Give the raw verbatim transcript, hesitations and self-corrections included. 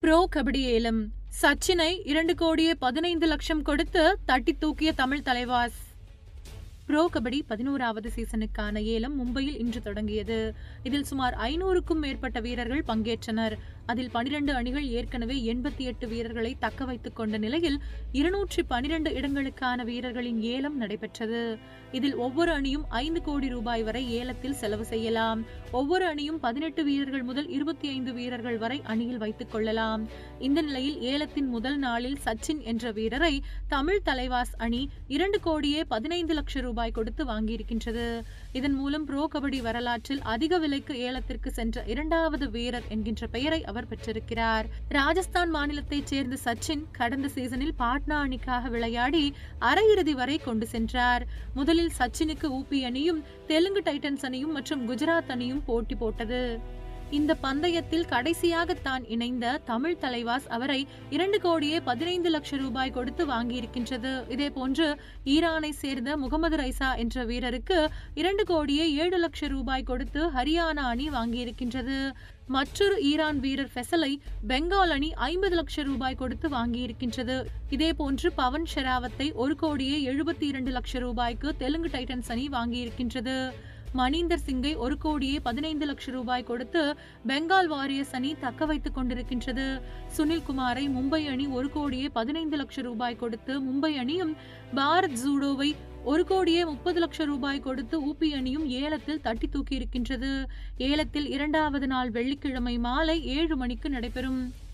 Bro kabaddi ஏலம் சச்சினை இரண்டு கோடியே பதினைந்து லட்சம் கொடுத்து தட்டி தூக்கிய தமிழ் தலைவாஸ். ப்ரோ கபடி பதினோராவது சீசனுக்கான ஏலம் மும்பையில் இன்று தொடங்கியது. இதில் சுமார் ஐநூறுக்கும் மேற்பட்ட வீரர்கள் பங்கேற்றனர். அதில் பனிரெண்டு அணிகள் ஏற்கனவே எண்பத்தி எட்டு வீரர்களை தக்க வைத்துக் கொண்ட நிலையில் இருநூற்றி பனிரெண்டு இடங்களுக்கான வீரர்களின் ஏலம் நடைபெற்றது. இதில் ஒவ்வொரு அணியும் ஐந்து கோடி ரூபாய் வரை ஏலத்தில் செலவு செய்யலாம். ஒவ்வொரு அணியும் பதினெட்டு வீரர்கள் முதல் இருபத்தி ஐந்து வீரர்கள் வரை அணியில் வைத்துக் கொள்ளலாம். இந்த நிலையில் ஏலத்தின் முதல் நாளில் சச்சின் என்ற வீரரை தமிழ் தலைவாஸ் அணி இரண்டு கோடியே பதினைந்து லட்சம் ரூபாய் கொடுத்து வாங்கியிருக்கின்றது. இதன் மூலம் ப்ரோ கபடி வரலாற்றில் அதிக விலைக்கு ஏலத்திற்கு சென்ற இரண்டாவது வீரர் என்கின்ற பெயரை அவர் பெற்றிருக்கிறார். ராஜஸ்தான் மாநிலத்தைச் சேர்ந்த சச்சின் கடந்த சீசனில் பாட்னா அணிக்காக விளையாடி அரையிறுதி வரை கொண்டு சென்றார். முதலில் சச்சினுக்கு ஊபி அணியும் தெலுங்கு டைட்டன்ஸ் அணியும் மற்றும் குஜராத் அணியும் போட்டி போட்டது. இந்த பந்தயத்தில் கடைசியாக தான் இணைந்த தமிழ் தலைவாஸ் அவரை இரண்டு கோடியே பதினைந்து லட்சம் ரூபாய் கொடுத்து வாங்கியிருக்கின்றது. இதே போன்று ஈரானை சேர்ந்த முகமது ரைசா என்ற வீரருக்கு இரண்டு கோடியே ஏழு லட்சம் ரூபாய் கொடுத்து ஹரியானா அணி வாங்கியிருக்கின்றது. மற்றொரு ஈரான் வீரர் ஃபெசலை பெங்கால் அணி ஐம்பது லட்சம் ரூபாய் கொடுத்து வாங்கியிருக்கின்றது. இதே போன்று பவன் ஷெராவத்தை ஒரு கோடியே எழுபத்தி இரண்டு லட்சம் ரூபாய்க்கு தெலுங்கு டைட்டன்ஸ் அணி வாங்கியிருக்கின்றது. மணீந்தர் சிங்கை ஒரு கோடியே பதினைந்து லட்சம் ரூபாய் கொடுத்து பெங்கால் வாரியர்ஸ் அணி தக்க வைத்துக் கொண்டிருக்கின்றது. சுனில் குமாரை மும்பை அணி ஒரு கோடியே பதினைந்து லட்சம் ரூபாய் கொடுத்து மும்பை அணியும், பாரத் ஜூடோவை ஒரு கோடியே முப்பது லட்சம் ரூபாய் கொடுத்து ஊபி அணியும் ஏலத்தில் தட்டி தூக்கி இருக்கின்றது. ஏலத்தில் இரண்டாவது நாள் வெள்ளிக்கிழமை மாலை ஏழு மணிக்கு நடைபெறும்.